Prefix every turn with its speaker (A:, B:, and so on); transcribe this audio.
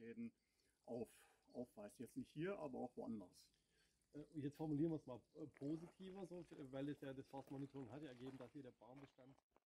A: Schäden aufweist. Jetzt nicht hier, aber auch woanders.
B: Jetzt formulieren wir es mal positiver, so, weil es ja das Forstmonitoring hat ja ergeben, dass hier der Baumbestand